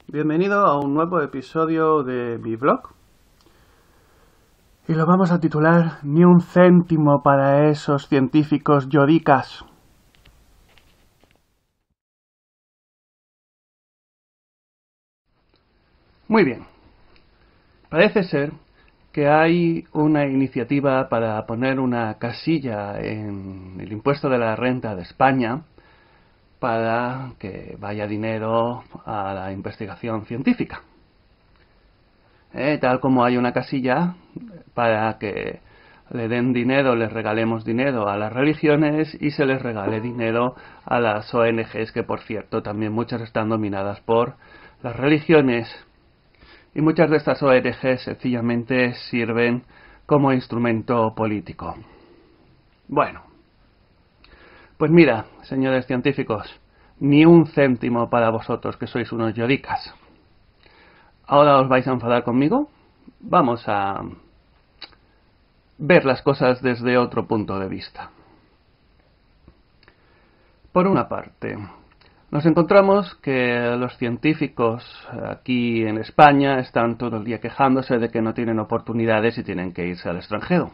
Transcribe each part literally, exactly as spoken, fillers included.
Bienvenido a un nuevo episodio de mi blog. Y lo vamos a titular Ni un céntimo para esos científicos yodicas. Muy bien. Parece ser que hay una iniciativa para poner una casilla en el impuesto de la renta de España para que vaya dinero a la investigación científica. Eh, tal como hay una casilla para que le den dinero, les regalemos dinero a las religiones y se les regale dinero a las O N Ges, que por cierto también muchas están dominadas por las religiones, y muchas de estas O N Ges sencillamente sirven como instrumento político. Bueno, pues mira, señores científicos, ni un céntimo para vosotros que sois unos yodicas. ¿Ahora os vais a enfadar conmigo? Vamos a ver las cosas desde otro punto de vista. Por una parte, nos encontramos que los científicos aquí en España están todo el día quejándose de que no tienen oportunidades y tienen que irse al extranjero.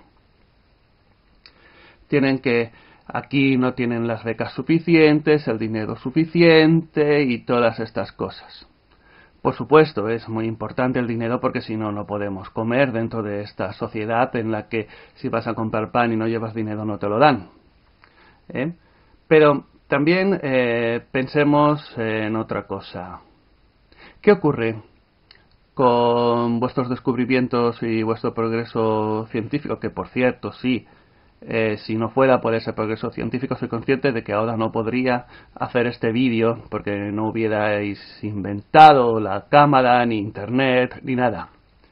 Tienen que aquí no tienen las becas suficientes, el dinero suficiente y todas estas cosas. Por supuesto, es muy importante el dinero porque si no, no podemos comer dentro de esta sociedad en la que si vas a comprar pan y no llevas dinero no te lo dan. ¿Eh? Pero también eh, pensemos en otra cosa. ¿Qué ocurre con vuestros descubrimientos y vuestro progreso científico? Que por cierto, sí. Eh, si no fuera por ese progreso científico, soy consciente de que ahora no podría hacer este vídeo porque no hubierais inventado la cámara, ni internet, ni nada.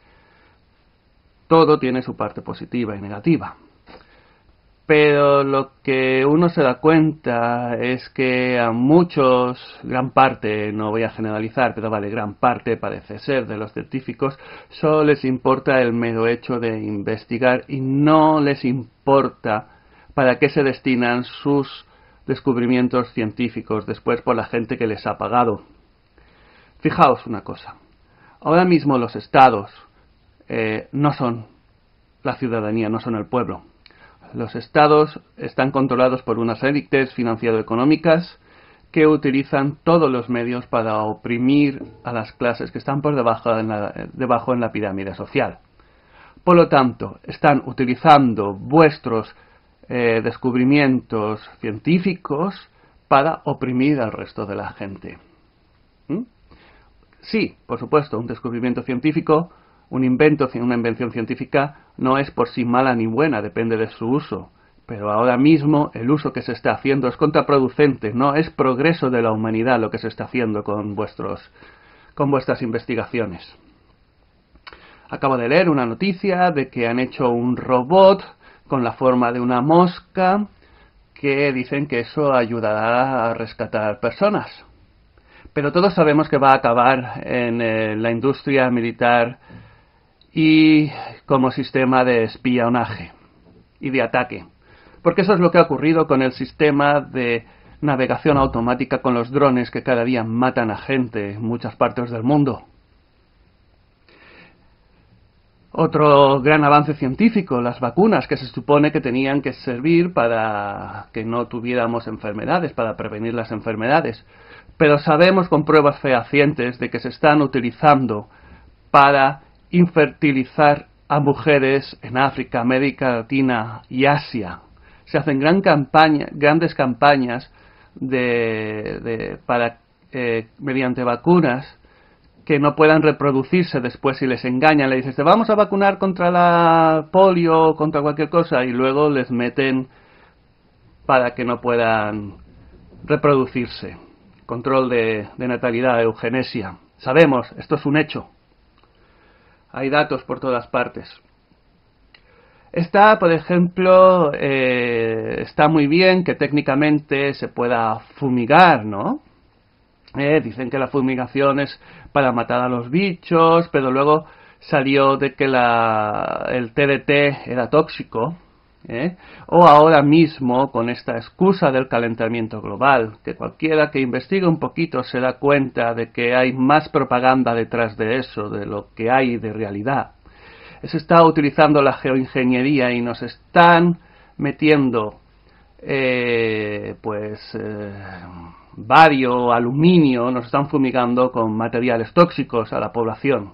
Todo tiene su parte positiva y negativa. Pero lo que uno se da cuenta es que a muchos, gran parte, no voy a generalizar, pero vale, gran parte parece ser de los científicos, solo les importa el mero hecho de investigar y no les importa para qué se destinan sus descubrimientos científicos después por la gente que les ha pagado. Fijaos una cosa, ahora mismo los estados eh, no son la ciudadanía, no son el pueblo. Los estados están controlados por unas élites financiero-económicas que utilizan todos los medios para oprimir a las clases que están por debajo en la, debajo en la pirámide social. Por lo tanto, están utilizando vuestros eh, descubrimientos científicos para oprimir al resto de la gente. ¿Mm? Sí, por supuesto, un descubrimiento científico, un invento, una invención científica no es por sí mala ni buena, depende de su uso. Pero ahora mismo el uso que se está haciendo es contraproducente, no es progreso de la humanidad lo que se está haciendo con, vuestros, con vuestras investigaciones. Acabo de leer una noticia de que han hecho un robot con la forma de una mosca que dicen que eso ayudará a rescatar personas. Pero todos sabemos que va a acabar en eh, la industria militar y como sistema de espionaje y de ataque. Porque eso es lo que ha ocurrido con el sistema de navegación automática con los drones que cada día matan a gente en muchas partes del mundo. Otro gran avance científico, las vacunas, que se supone que tenían que servir para que no tuviéramos enfermedades, para prevenir las enfermedades. Pero sabemos con pruebas fehacientes de que se están utilizando para infertilizar a mujeres en África, América Latina y Asia. Se hacen gran campaña, grandes campañas de, de, para, eh, mediante vacunas que no puedan reproducirse después si les engañan. Le dices, te vamos a vacunar contra la polio, contra cualquier cosa, y luego les meten para que no puedan reproducirse. Control de, de natalidad, eugenesia. Sabemos, esto es un hecho. Hay datos por todas partes. Está, por ejemplo, eh, está muy bien que técnicamente se pueda fumigar, ¿no? Eh, dicen que la fumigación es para matar a los bichos, pero luego salió de que la, el T D T era tóxico. ¿eh? O ahora mismo con esta excusa del calentamiento global, que cualquiera que investigue un poquito se da cuenta de que hay más propaganda detrás de eso, de lo que hay de realidad. Se está utilizando la geoingeniería y nos están metiendo eh, pues eh, bario, aluminio, nos están fumigando con materiales tóxicos a la población.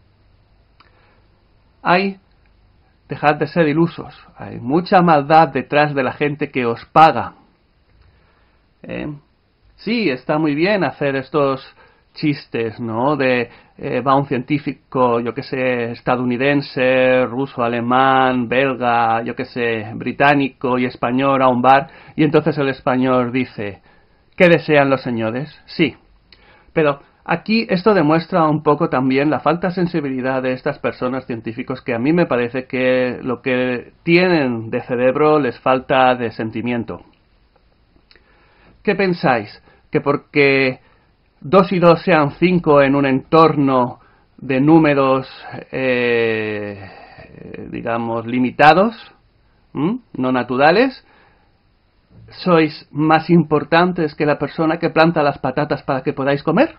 Hay Dejad de ser ilusos. Hay mucha maldad detrás de la gente que os paga. ¿Eh? Sí, está muy bien hacer estos chistes, ¿no? De eh, va un científico, yo que sé, estadounidense, ruso, alemán, belga, yo que sé, británico y español a un bar, y entonces el español dice, ¿qué desean los señores? Sí, pero aquí esto demuestra un poco también la falta de sensibilidad de estas personas científicos, que a mí me parece que lo que tienen de cerebro les falta de sentimiento. ¿Qué pensáis? ¿Que porque dos y dos sean cinco en un entorno de números, eh, digamos, limitados, ¿m? no naturales, sois más importantes que la persona que planta las patatas para que podáis comer?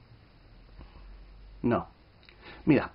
No. Mira,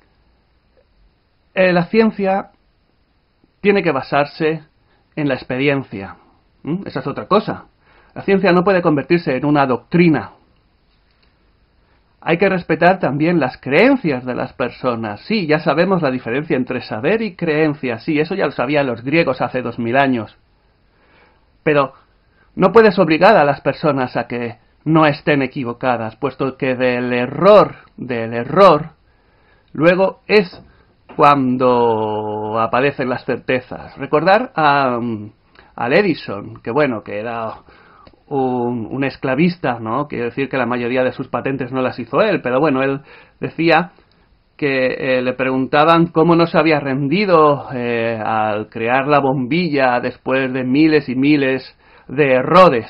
eh, la ciencia tiene que basarse en la experiencia. ¿Mm? Esa es otra cosa. La ciencia no puede convertirse en una doctrina. Hay que respetar también las creencias de las personas. Sí, ya sabemos la diferencia entre saber y creencia. Sí, eso ya lo sabían los griegos hace dos mil años. Pero no puedes obligar a las personas a que no estén equivocadas, puesto que del error, del error, luego es cuando aparecen las certezas. Recordar a, al Edison, que bueno, que era un, un esclavista, ¿no? Quiere decir que la mayoría de sus patentes no las hizo él, pero bueno, él decía que eh, le preguntaban cómo no se había rendido eh, al crear la bombilla después de miles y miles de errores.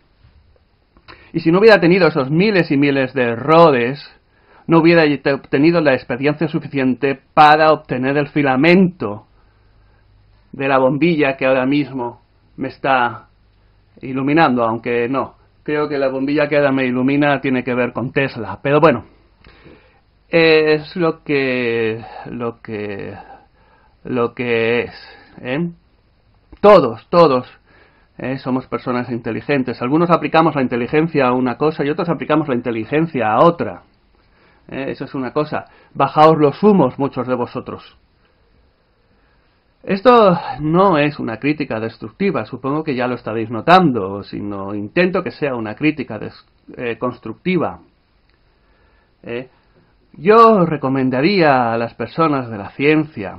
Y si no hubiera tenido esos miles y miles de errores, no hubiera obtenido la experiencia suficiente para obtener el filamento de la bombilla que ahora mismo me está iluminando, aunque no. Creo que la bombilla que ahora me ilumina tiene que ver con Tesla, pero bueno. Es lo que lo que lo que es, ¿eh? Todos, todos ¿eh? somos personas inteligentes. Algunos aplicamos la inteligencia a una cosa y otros aplicamos la inteligencia a otra. ¿Eh? Eso es una cosa. Bajaos los humos, muchos de vosotros. Esto no es una crítica destructiva, supongo que ya lo estaréis notando, sino intento que sea una crítica des, eh, constructiva. ¿Eh? Yo recomendaría a las personas de la ciencia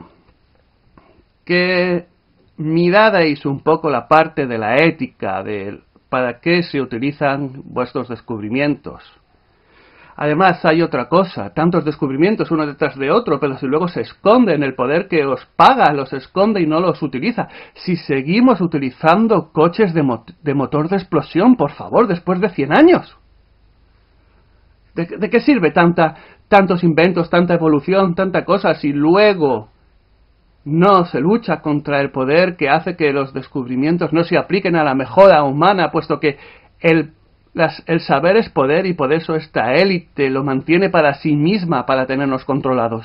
que mirarais un poco la parte de la ética, de para qué se utilizan vuestros descubrimientos. Además hay otra cosa, tantos descubrimientos uno detrás de otro, pero si luego se esconden, el poder que os paga los esconde y no los utiliza. Si seguimos utilizando coches de, mot de motor de explosión, por favor, después de cien años. ¿De, de qué sirve tanta, tantos inventos, tanta evolución, tanta cosa, si luego no se lucha contra el poder que hace que los descubrimientos no se apliquen a la mejora humana, puesto que el, las, el saber es poder y por eso esta élite lo mantiene para sí misma, para tenernos controlados?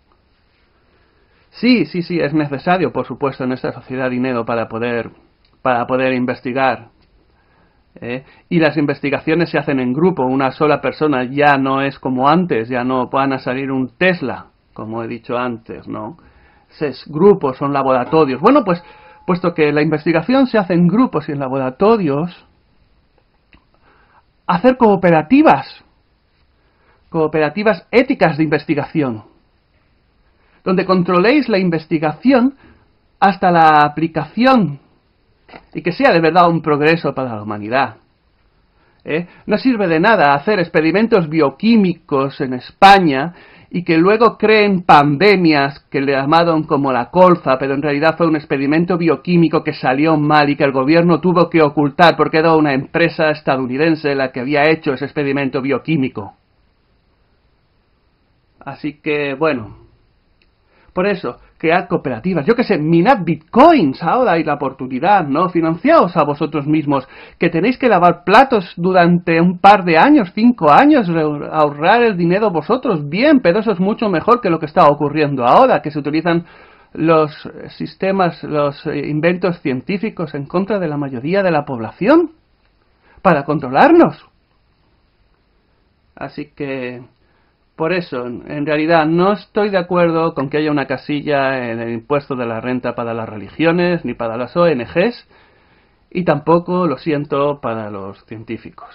Sí, sí, sí, es necesario, por supuesto, en esta sociedad dinero para poder, para poder investigar. ¿Eh? Y las investigaciones se hacen en grupo, una sola persona ya no es como antes, ya no van a salir un Tesla, como he dicho antes, ¿no? Es grupos, son laboratorios. Bueno, pues, puesto que la investigación se hace en grupos y en laboratorios, hacer cooperativas, cooperativas éticas de investigación, donde controléis la investigación hasta la aplicación y que sea de verdad un progreso para la humanidad. ¿Eh? No sirve de nada hacer experimentos bioquímicos en España y que luego creen pandemias que le llamaron como la colza, pero en realidad fue un experimento bioquímico que salió mal y que el gobierno tuvo que ocultar porque era una empresa estadounidense la que había hecho ese experimento bioquímico. Así que, bueno, Por eso, cread cooperativas, yo que sé, minad bitcoins, ahora hay la oportunidad, ¿no? Financiaos a vosotros mismos, que tenéis que lavar platos durante un par de años, cinco años, ahorrar el dinero vosotros, bien, pero eso es mucho mejor que lo que está ocurriendo ahora, que se utilizan los sistemas, los inventos científicos en contra de la mayoría de la población, para controlarnos. Así que... Por eso, en realidad, no estoy de acuerdo con que haya una casilla en el impuesto de la renta para las religiones, ni para las O N Ges, y tampoco lo siento para los científicos.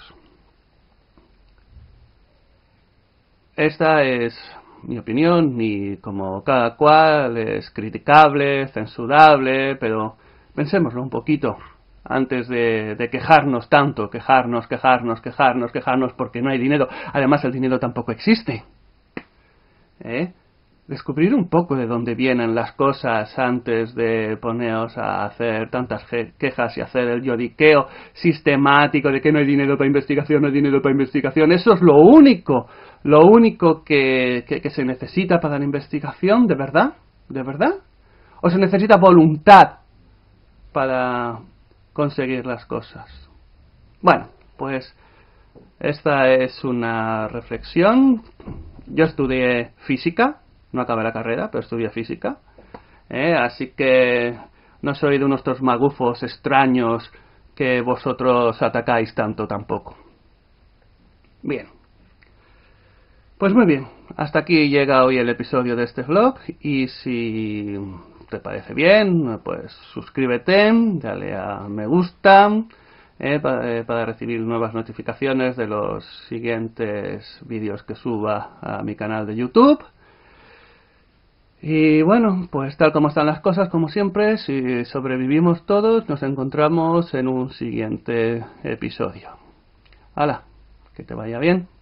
Esta es mi opinión, y como cada cual es criticable, censurable, pero pensémoslo un poquito antes de, de quejarnos tanto, quejarnos, quejarnos, quejarnos, quejarnos porque no hay dinero. Además, el dinero tampoco existe. ¿Eh? Descubrir un poco de dónde vienen las cosas antes de poneros a hacer tantas quejas y hacer el lloriqueo sistemático de que no hay dinero para investigación, no hay dinero para investigación. Eso es lo único, lo único que, que, que se necesita para la investigación, ¿de verdad? ¿De verdad? ¿O se necesita voluntad para conseguir las cosas? Bueno, pues esta es una reflexión. Yo estudié física, no acabé la carrera, pero estudié física, ¿eh? Así que no soy de unos magufos extraños que vosotros atacáis tanto tampoco. Bien. Pues muy bien, hasta aquí llega hoy el episodio de este vlog, y si te parece bien, pues suscríbete, dale a me gusta, eh, para, eh, para recibir nuevas notificaciones de los siguientes vídeos que suba a mi canal de YouTube. Y bueno, pues tal como están las cosas, como siempre, si sobrevivimos todos, nos encontramos en un siguiente episodio. ¡Hala! Que te vaya bien.